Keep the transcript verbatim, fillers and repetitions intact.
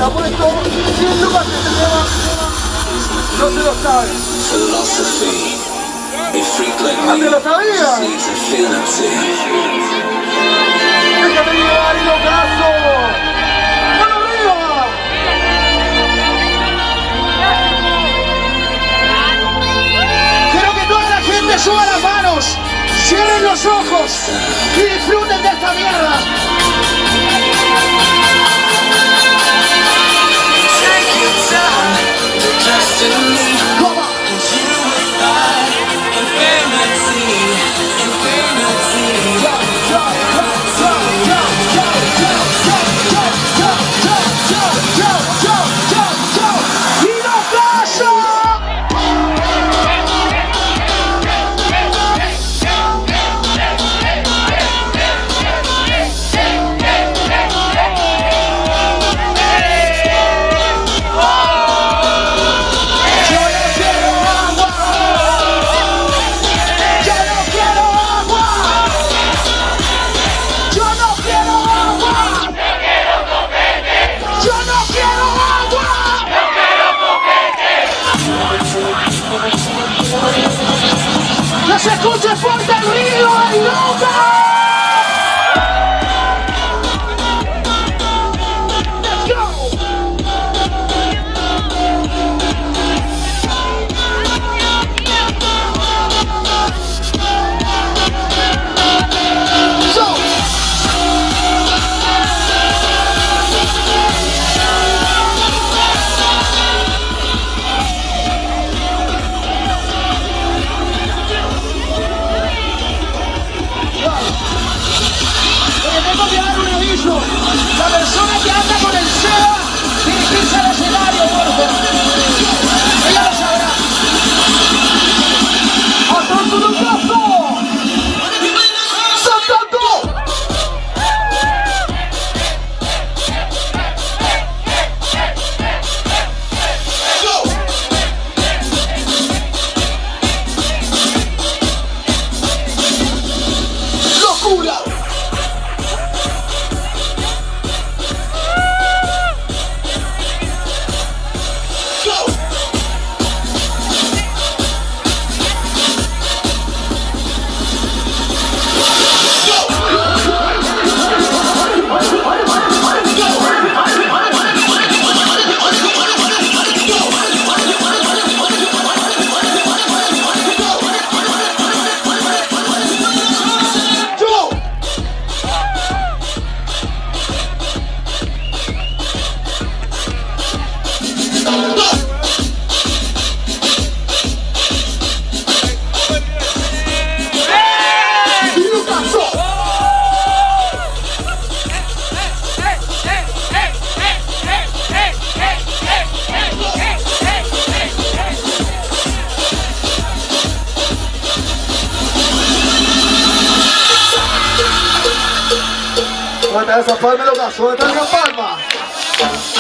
está puesto cien lucas este tema. No se lo sabe. ¿No te lo sabías? Déjate llevar, ilocazo. ¡Mano arriba! Quiero que toda la gente suba las manos, cierren los ojos y disfruten de esta mierda. ¡Se escucha fuerte el ruido del loca! ¡Let's go! So. Tengo que dar un aviso. La persona que anda con el SEA tiene que irse al escenario, por favor. Ella lo sabrá. ¡Atrás de un brazo! ¡Saltando! ¡Locura! ¿Dónde está esa palma, ilocazo? ¿Dónde está esa palma?